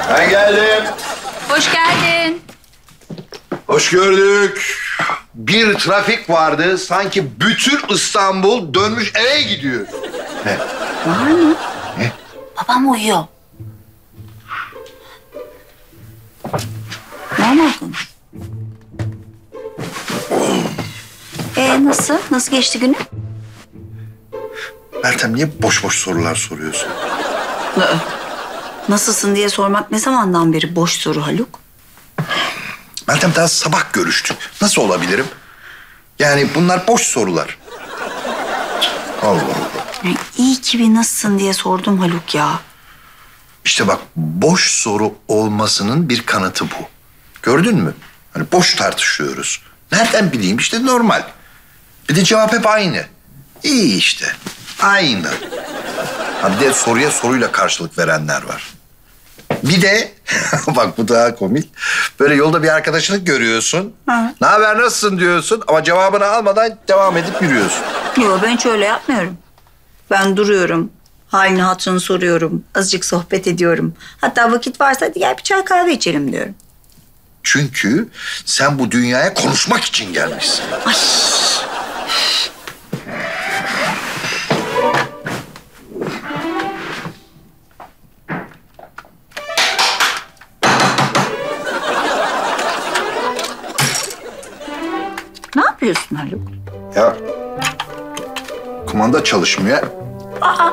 Ben geldim. Hoş geldin. Hoş gördük. Bir trafik vardı. Sanki bütün İstanbul dönmüş eve gidiyor. Ne? Var mı? Ne? Babam uyuyor. Normal konuş. Nasıl? Nasıl geçti günün? Meltem niye boş boş sorular soruyorsun? Nasılsın diye sormak ne zamandan beri boş soru Haluk? Meltem daha sabah görüştük. Nasıl olabilirim? Yani bunlar boş sorular. Allah Allah. İyi ki bir nasılsın diye sordum Haluk ya. İşte bak boş soru olmasının bir kanıtı bu. Gördün mü? Hani boş tartışıyoruz. Nereden bileyim işte normal. Bir de cevap hep aynı. İyi işte. Aynı. Ha bir de soruya soruyla karşılık verenler var. Bir de bak bu daha komik. Böyle yolda bir arkadaşını görüyorsun. Ne haber nasılsın diyorsun ama cevabını almadan devam edip yürüyorsun. Yok ben hiç öyle yapmıyorum. Ben duruyorum. Halini hatırını soruyorum. Azıcık sohbet ediyorum. Hatta vakit varsa hadi gel bir çay kahve içelim diyorum. Çünkü sen bu dünyaya konuşmak için gelmişsin. Ay. Ne yapıyorsun Haluk? Ya kumanda çalışmıyor. Aa.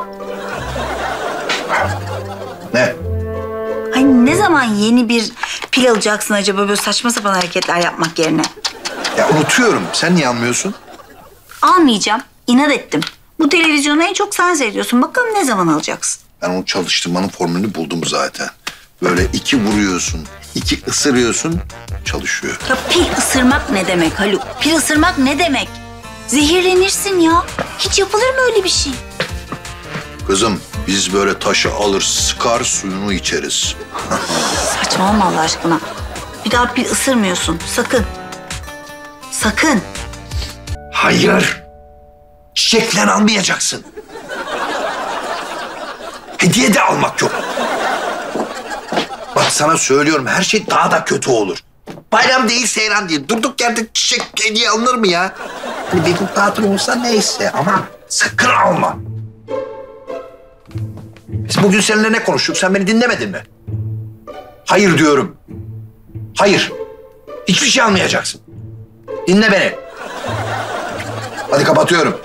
Ne? Ay ne zaman yeni bir pil alacaksın acaba böyle saçma sapan hareketler yapmak yerine? Ya unutuyorum. Sen niye almıyorsun? Almayacağım. İnat ettim. Bu televizyonu en çok sen seyrediyorsun. Bakalım ne zaman alacaksın? Ben onu çalıştırmanın formülünü buldum zaten. Böyle 2 vuruyorsun, 2 ısırıyorsun, çalışıyor. Ya pil ısırmak ne demek Haluk? Pil ısırmak ne demek? Zehirlenirsin ya. Hiç yapılır mı öyle bir şey? Kızım biz böyle taşı alır, sıkar, suyunu içeriz. Saçmalama Allah aşkına. Bir daha pil ısırmıyorsun. Sakın. Sakın. Hayır. Çiçek falan almayacaksın. Hediye de almak yok. Bak sana söylüyorum her şey daha da kötü olur. Bayram değil, seyran değil. Durduk yerde çiçek hediye alınır mı ya? Hani bir gün tatil olsa neyse ama sakın alma. Biz bugün seninle ne konuştuk? Sen beni dinlemedin mi? Hayır diyorum. Hayır. Hiçbir şey almayacaksın. Dinle beni. Hadi kapatıyorum.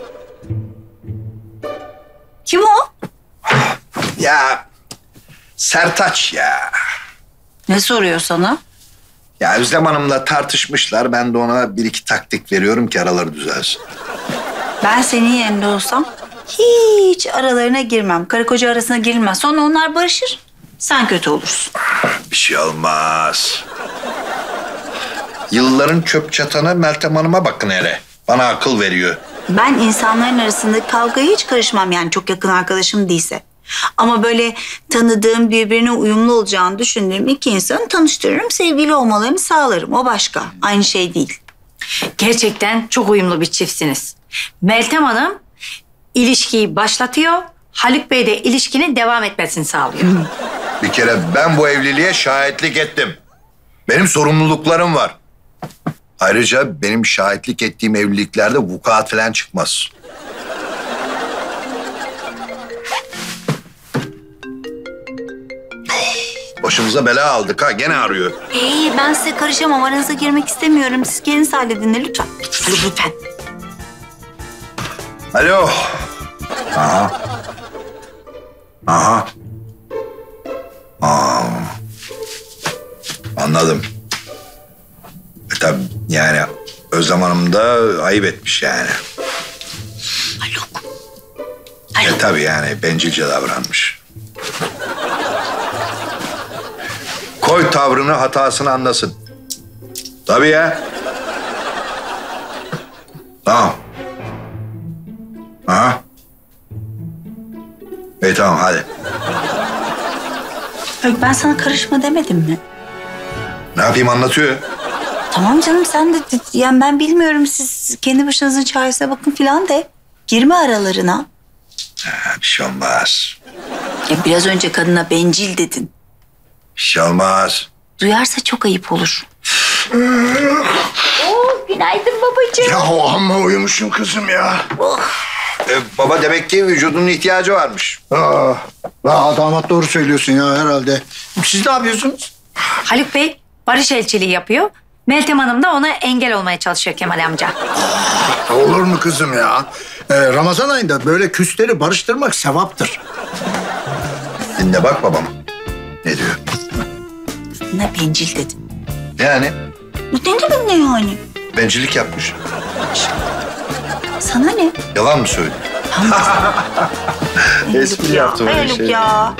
Kim o? Ya Sertaç ya. Ne soruyor sana? Ya Özlem Hanım'la tartışmışlar. Ben de ona 1-2 taktik veriyorum ki araları düzelsin. Ben senin yerinde olsam hiç aralarına girmem. Karı koca arasına girilmez. Sonra onlar barışır. Sen kötü olursun. Bir şey olmaz. Yılların çöp çatanı Meltem Hanım'a bakın hele. Bana akıl veriyor. Ben insanların arasındaki kavgaya hiç karışmam yani çok yakın arkadaşım değilse. Ama böyle tanıdığım, birbirine uyumlu olacağını düşündüğüm iki insanı tanıştırırım, sevgili olmalarını sağlarım. O başka, aynı şey değil. Gerçekten çok uyumlu bir çiftsiniz. Meltem Hanım ilişkiyi başlatıyor, Haluk Bey de ilişkinin devam etmesini sağlıyor. Bir kere ben bu evliliğe şahitlik ettim. Benim sorumluluklarım var. Ayrıca benim şahitlik ettiğim evliliklerde vukuat falan çıkmaz. Başımıza bela aldık ha, gene arıyor. Ben size karışamam, aranıza girmek istemiyorum. Siz kendiniz halledin de lütfen. Lütfen. Alo. Aha. Aha. Aa. Anladım. Tabii yani Özlem Hanım da ayıp etmiş yani. Haluk. Tabii yani bencilce davranmış. Koy tavrını, hatasını anlasın. Tabii ya. Tamam. Aha. İyi tamam hadi. Haluk, ben sana karışma demedim mi? Ne yapayım anlatıyor. Tamam canım, sen de yani ben bilmiyorum, siz kendi başınızın çaresine bakın filan de. Girme aralarına. Bir şey olmaz. Ya biraz önce kadına bencil dedin. Bir şey olmaz. Duyarsa çok ayıp olur. Oo, günaydın babacığım. Ya amma uyumuşum kızım ya. Baba demek ki vücudunun ihtiyacı varmış. Damat doğru söylüyorsun ya herhalde. Siz ne yapıyorsunuz? Haluk Bey barış elçiliği yapıyor. Meltem Hanım da ona engel olmaya çalışıyor Kemal amca. Olur mu kızım ya? Ramazan ayında böyle küsleri barıştırmak sevaptır. Dinle bak babam. Ne diyor? Ne bencil dedin. Yani Ne demek ne yani? bencillik yapmış. Sana ne? Yalan mı söyledi? Espri yaptım öyle Haluk şey. ya.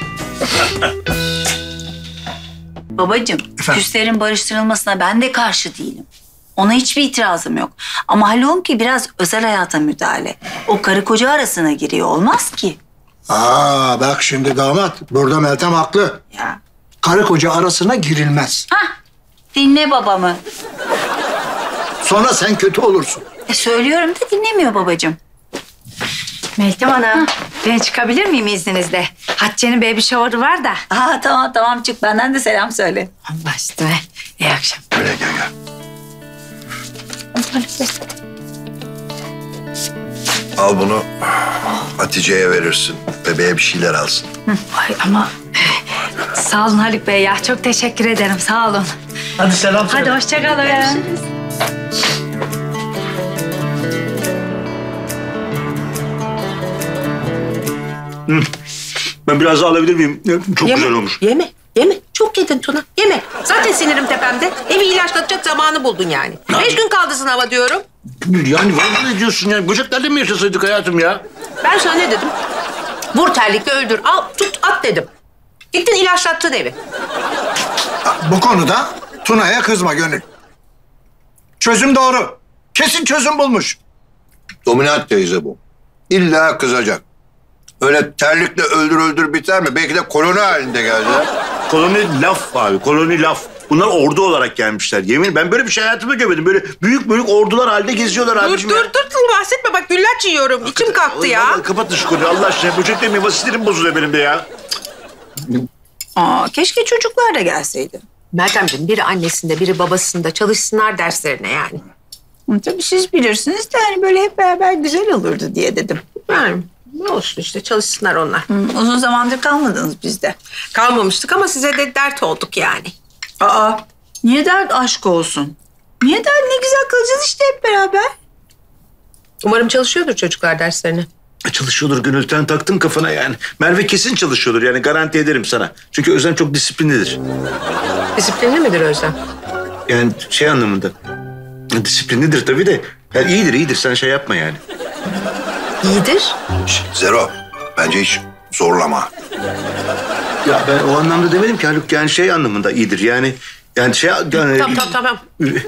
Babacığım, küslerin barıştırılmasına ben de karşı değilim. Ona hiçbir itirazım yok. Ama Haluk'un ki biraz özel hayata müdahale. O karı koca arasına giriyor. Olmaz ki. Bak şimdi damat. Burada Meltem haklı. Ya. Karı koca arasına girilmez. Hah, dinle babamı. Sonra sen kötü olursun. Söylüyorum da dinlemiyor babacığım. Meltem Hanım ben çıkabilir miyim izninizle? Hatice'nin baby shower'ı var da. Tamam çık. Benden de selam söyle. Allah üstüne. İyi akşam. Öyle gel. Al bunu Hatice'ye verirsin. Bebeğe bir şeyler alsın. Ay ama sağ olun Haluk Bey ya. Çok teşekkür ederim. Sağ olun. Hadi selam Hadi hoşça kalın. Ben biraz daha alabilir miyim? Çok güzel olmuş. Yeme. Çok yedin Tuna. Yeme. Zaten sinirim tepemde. Evi ilaçlatacak zamanı buldun yani. 5 gün kaldı sınava diyorum. Yani vallahi ne diyorsun yani? Böceklerle mi yaşasaydık hayatım ya? Ben sana ne dedim? Vur terlikle öldür. Al tut at dedim. Gittin ilaçlattın evi. Bu konuda Tuna'ya kızma Gönül. Çözüm doğru. Kesin çözüm bulmuş. Dominant teyze bu. İlla kızacak. Öyle terlikle öldür biter mi? Belki de koloni halinde geldi. Koloni laf abi, koloni laf. Bunlar ordu olarak gelmişler. Yemin ben böyle bir şey hayatımda görmedim. Böyle büyük ordular halinde geziyorlar abiciğim. Dur bahsetme bak güllaç yiyorum. İçim kalktı ya. Vallahi kapatın şu konuyu Allah aşkına. Böceklerin yuvası sinirim bozuluyor benim de ya. Keşke çocuklar da gelseydi. Meltemciğim biri annesinde biri babasında çalışsınlar derslerine yani. Tabii siz bilirsiniz de hani böyle hep beraber güzel olurdu diye dedim. Yani ne olsun işte çalışsınlar onlar. Uzun zamandır kalmadınız bizde. Kalmamıştık ama size de dert olduk yani. Niye dert aşk olsun? Niye dert ne güzel kalacağız işte hep beraber. Umarım çalışıyordur çocuklar derslerine. Çalışıyordur Gönül. Sen taktın kafana yani. Merve kesin çalışıyordur yani garanti ederim sana. Çünkü Özlem çok disiplinlidir. Disiplinli midir Özlem? Yani şey anlamında. Disiplinlidir tabii de. Yani iyidir sen şey yapma yani. İyidir. Zero. Bence hiç zorlama. Ya ben o anlamda demedim ki Haluk yani şey anlamında iyidir yani. Yani şey... Yani... Tamam.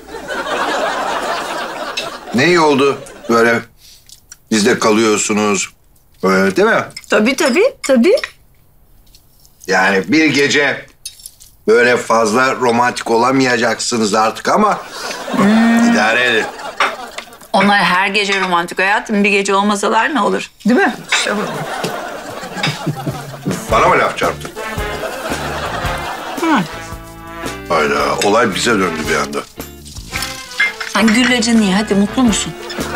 Ne iyi oldu böyle bizde kalıyorsunuz. Böyle değil mi? Tabii. Yani bir gece böyle fazla romantik olamayacaksınız artık ama idare edin. Onlar her gece romantik hayatım. Bir gece olmasalar ne olur? Değil mi? Bana mı laf çarptın? Hayda, olay bize döndü bir anda. Sen güllacın niye? Hadi mutlu musun?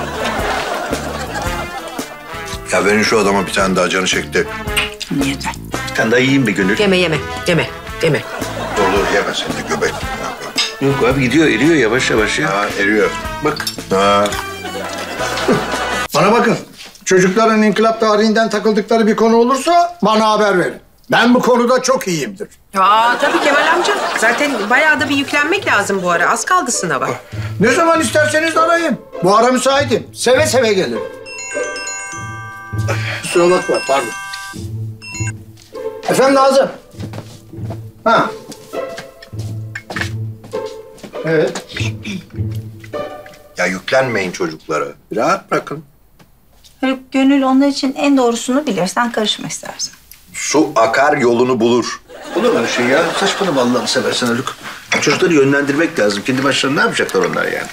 Ya verin şu adama bir tane daha canı çekti. Yeter. Bir tane daha yiyeyim be Gönül. Yeme. Dur yeme sen de göbek. Yok abi gidiyor eriyor yavaş ya. Ha, eriyor. Bak. Ha. Bana bakın. Çocukların inkılap tarihinden takıldıkları bir konu olursa bana haber verin. Ben bu konuda çok iyiyimdir. Tabii Kemal amca. Zaten bayağı da bir yüklenmek lazım bu ara. Az kaldı sınava. Ne zaman isterseniz arayın. Bu ara müsaitim. Seve seve gelirim. Kusura bakma, pardon. Efendim Nazım. Ha. Evet. Ya yüklenmeyin çocuklara. Bir rahat bırakın. Haluk, Gönül onlar için en doğrusunu bilir. Sen karışma istersen. Su akar yolunu bulur. Olur mu öyle şey ya? Saçmalama Allah'ını seversen Haluk. Çocukları yönlendirmek lazım. Kendi başlarına ne yapacaklar onlar yani?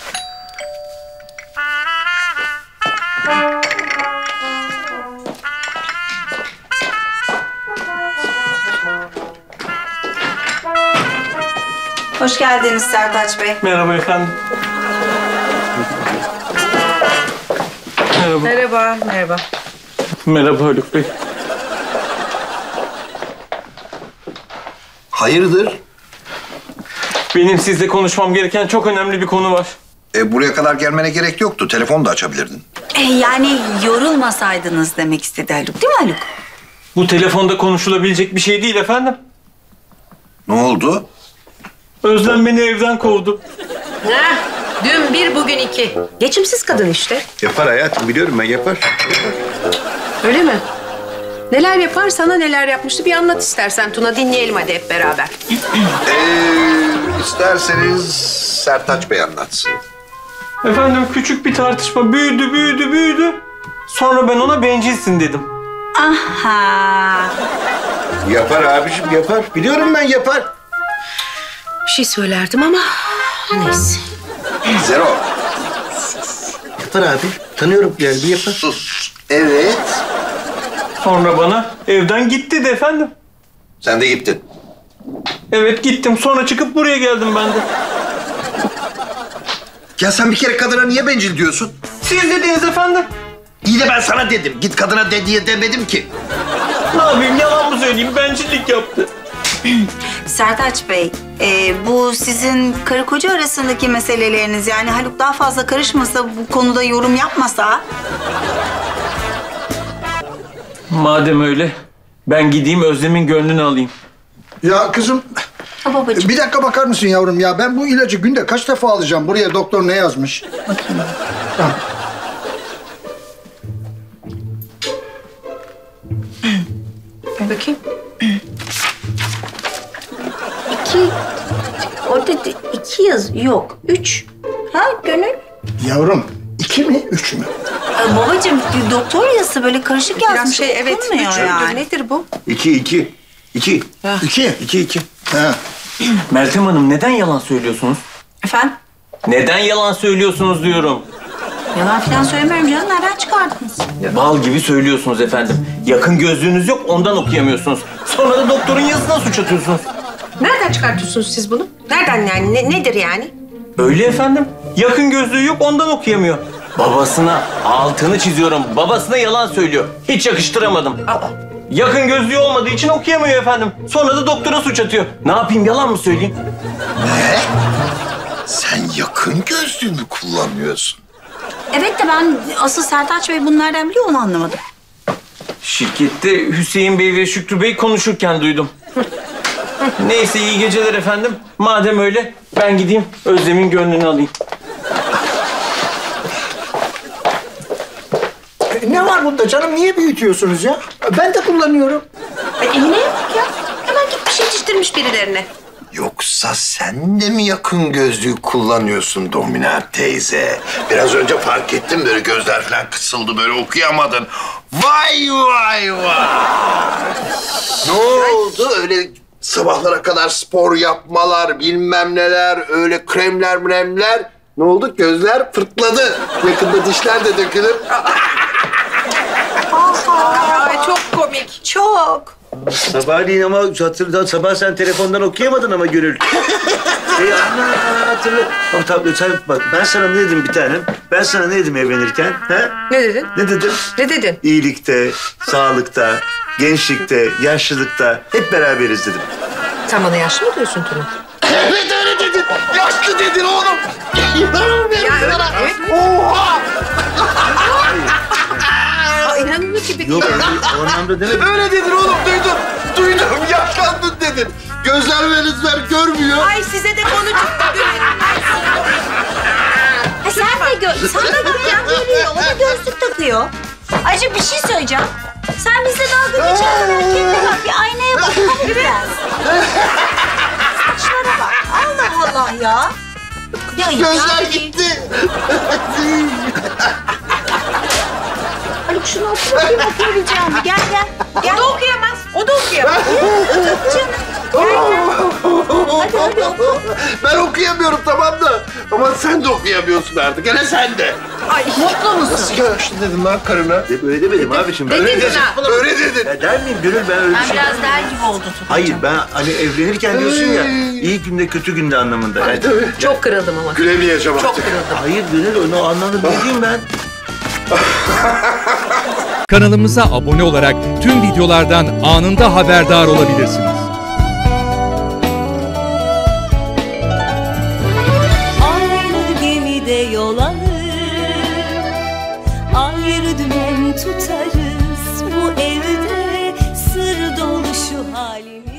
Hoş geldiniz Sertaç Bey. Merhaba efendim. Merhaba. Merhaba, merhaba. Merhaba Haluk Bey. Hayırdır? Benim sizle konuşmam gereken çok önemli bir konu var. Buraya kadar gelmene gerek yoktu. Telefon da açabilirdin. Yani yorulmasaydınız demek istedi Haluk, değil mi Haluk? Bu telefonda konuşulabilecek bir şey değil efendim. Ne oldu? Özlem beni evden kovdu. Heh, dün bir, bugün iki. Geçimsiz kadın işte. Yapar hayatım, biliyorum ben, yapar. Öyle mi? Neler yapar, sana neler yapmıştı bir anlat istersen Tuna. Dinleyelim hadi hep beraber. İsterseniz Sertaç Bey anlatsın. Efendim küçük bir tartışma büyüdü. Sonra ben ona bencilsin dedim. Aha. Yapar abiciğim, yapar. Biliyorum ben, yapar. Bir şey söylerdim ama neyse. Zero. Yapar abi. Tanıyorum yani, bir yapar. Sus. Evet. Sonra bana evden git dedi efendim. Sen de gittin. Evet gittim. Sonra çıkıp buraya geldim ben de. Ya sen bir kere kadına niye bencil diyorsun? Siz dediniz efendim. İyi de ben sana dedim. Git kadına de diye demedim ki. Ne yapayım, yalan mı söyleyeyim? Bencillik yaptı. Sertaç Bey, bu sizin karı koca arasındaki meseleleriniz. Yani Haluk daha fazla karışmasa, bu konuda yorum yapmasa. Madem öyle, ben gideyim Özlem'in gönlünü alayım. Ya kızım, Ha babacığım. bir dakika bakar mısın yavrum ya? Ben bu ilacı günde kaç defa alacağım? Buraya doktor ne yazmış? Bakayım. Tamam. Bakayım. Orada iki yaz yok. 3. Ha Gönül? Yavrum, 2 mi, 3 mü? Babacığım doktor yazısı böyle karışık Biraz yazmış. şey evet. Okunmuyor Üçündür. yani. Nedir bu? 2. 2. 2. Ha. Meltem Hanım neden yalan söylüyorsunuz? Efendim? Neden yalan söylüyorsunuz diyorum. Yalan falan söylemiyorum canım. Nereden çıkardınız? Bal gibi söylüyorsunuz efendim. Yakın gözlüğünüz yok, ondan okuyamıyorsunuz. Sonra da doktorun yazısına suç atıyorsunuz. Nereden çıkartıyorsunuz siz bunu? Nereden yani? Nedir yani? Öyle efendim. Yakın gözlüğü yok, ondan okuyamıyor. Babasına, altını çiziyorum, babasına yalan söylüyor. Hiç yakıştıramadım. Yakın gözlüğü olmadığı için okuyamıyor efendim. Sonra da doktora suç atıyor. Ne yapayım, yalan mı söyleyeyim? Ne? Sen yakın gözlüğünü kullanıyorsun. Evet de ben asıl Sertaç Bey bunlardan biliyor, onu anlamadım. Şirkette Hüseyin Bey ve Şükrü Bey konuşurken duydum. Neyse, iyi geceler efendim. Madem öyle, ben gideyim Özlem'in gönlünü alayım. Ne var bunda canım? Niye büyütüyorsunuz ya? Ben de kullanıyorum. Emine'ye bak ya. Hemen gitmiş yetiştirmiş birilerine. Yoksa sen de mi yakın gözlüğü kullanıyorsun Dominant teyze? Biraz önce fark ettim, böyle gözler falan kısıldı, böyle okuyamadın. Vay vay vay! Ne oldu öyle sabahlara kadar spor yapmalar, bilmem neler, öyle kremler mremler? Ne oldu? Gözler fırtladı. Yakında dişler de dökülür. Ay çok komik. Çok. Sabahleyin ama hatırla, sabah sen telefondan okuyamadın ama Gönül. Hatırla. Ama tabii sen bak, ben sana ne dedim bir tanem? Ben sana ne dedim evlenirken? Ha? Ne dedin? Ne dedim? Ne dedin? İyilikte, sağlıkta, gençlikte, yaşlılıkta hep beraberiz dedim. Sen bana yaşlı mı diyorsun Tuna? Evet öyle dedin. Yaşlı dedin oğlum. Ya sana. evet. Oha! Aa, inanılır gibi Yok değil. o anlamda demedim. Öyle dedin oğlum, duydum. Duydum, yaşlandın dedin. Gözler ve lüzler görmüyor. Ay size de konu çıktı. Ha, sen de bak ya görüyor. O da gözlük takıyor. Ayrıca bir şey söyleyeceğim. Sen bizle dalga geçen kadar kendine bak. Bir aynaya bak. Hadi biraz. Saçlara bak. Allah Allah ya. Ya Gözler yani- gitti. Haluk şunu otur bakayım, okuyabileceğim. Gel gel. O da okuyamaz. O da okuyamaz. Hadi oku. Ben okuyamıyorum tamam da. Ama sen de oku. okuyamıyorsun artık. Gene sen de. Ay mutlu musun? Nasıl yaşlı dedim lan karına? Öyle demedim abiciğim. Ben Dedin Tuna. Öyle dedin. Ya der miyim Gönül, ben öyle bir şey... Biraz der gibi oldu Tuna. Hayır, ben hani evlenirken diyorsun ya, iyi günde kötü günde anlamında. Yani, Tabii. Çok kırıldım ama. Gülemeyeceğim Çok artık. kırıldım. hayır Gönül, onu anladım dediğim ben. Kanalımıza abone olarak tüm videolardan anında haberdar olabilirsiniz. Aynı gemide yol alır, ayrı dümen tutarız. Bu evde sır dolu şu halimiz.